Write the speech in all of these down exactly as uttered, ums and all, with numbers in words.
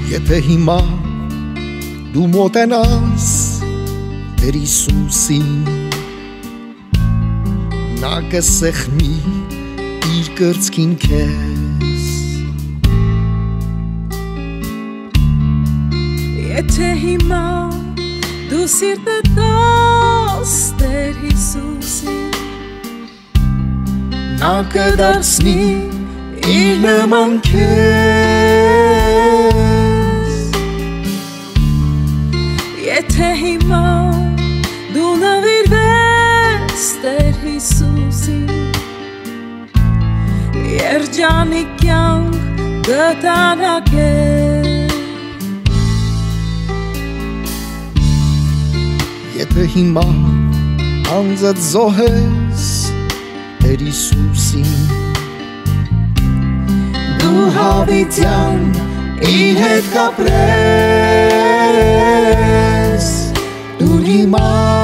Եթե հիմա դու մոտենաս Տեր Հիսուսին Նա կսեղմի իր կրծքին քեզ Եթե հիմա դու սիրտը տաս Տեր Հիսուսին Նա կդարձնի իր նման քեզ Եթե հիմա դու նվիրվես Տեր Հիսուսին Երջանիկ կյանք կտանա քեզ Եթե հիմա անձդ զոհես Տեր Հիսուսին Դու հավիտյան իր հետ կապրես Դու հիմա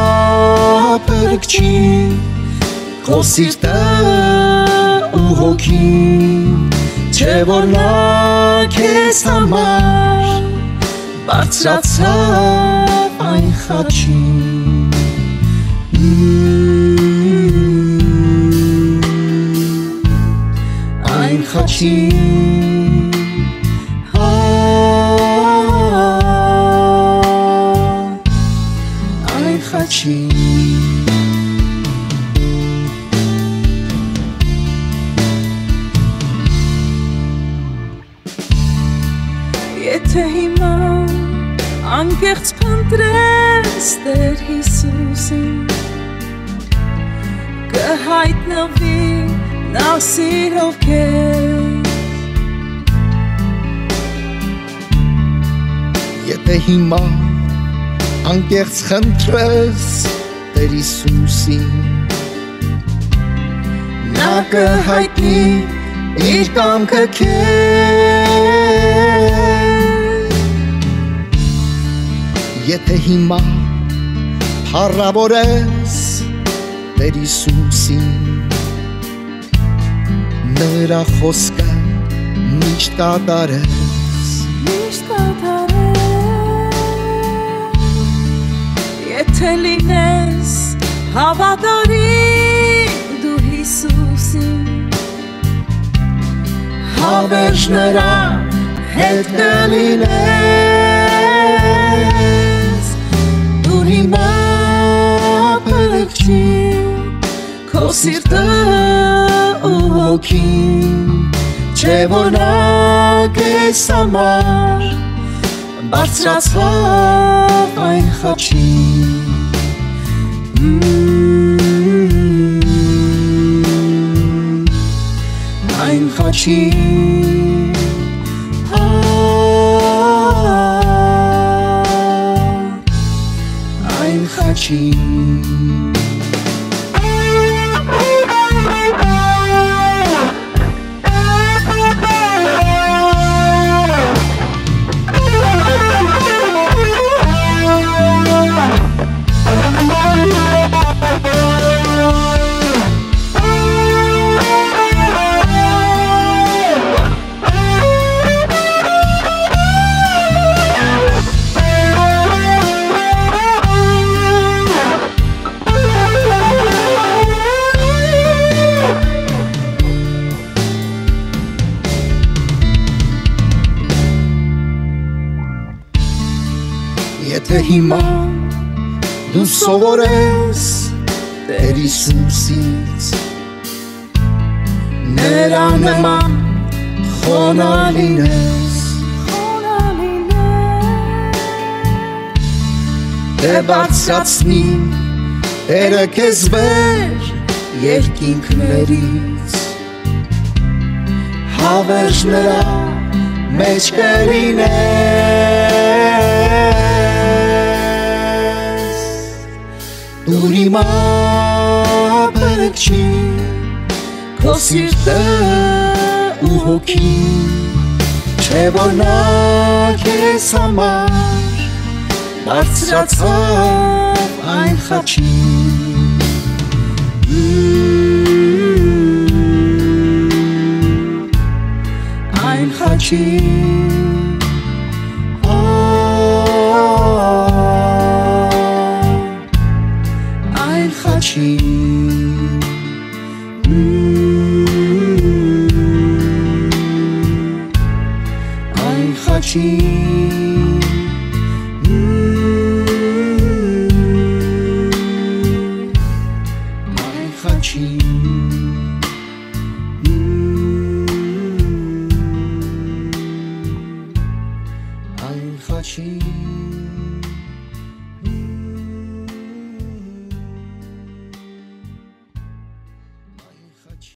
պրկչի Քո սիրտը ու հոգին Չէ որ նա քեզ համար Բարձրացավ այն խաչին Այն խաչին Այն խաչին Եթե հիմա անկեղծ փնտրես Տեր Հիսուսին Կհայտնվի նա սիրով քեզ Եթե հիմա անկեղծ խնդրես Տեր Հիսուսին Նա կհայտնի իր կամքը քեզ Եթե հիմա փառավորես Տեր Հիսուսին Նրա խոսքը միշտ կատարես Միշտ կատարես Եթե լինես հավատարիմ դու Հիսուսին Հավերժ նրա հետ կլինես Դու հիմա պրկչի Քո սիրտը ու հոգին Չէ որ նա քեզ համար Բարձրացավ այն խաչին Այն խաչին Այն խաչին Եթե հիմա դու սովորես Տեր Հիսուսից Նրա նման խոնարհ լինես Դե բարձրացնի Տերը քեզ վեր երկինքներից Հավերժ նրա մեջ կլինես Դու հիմա պրկչի Քո սիրտը ու հոգին Չէ որ նա քեզ համար Բարձրացավ այն խաչին Այն խաչին חדשים. מים חדשים. מים חדשים.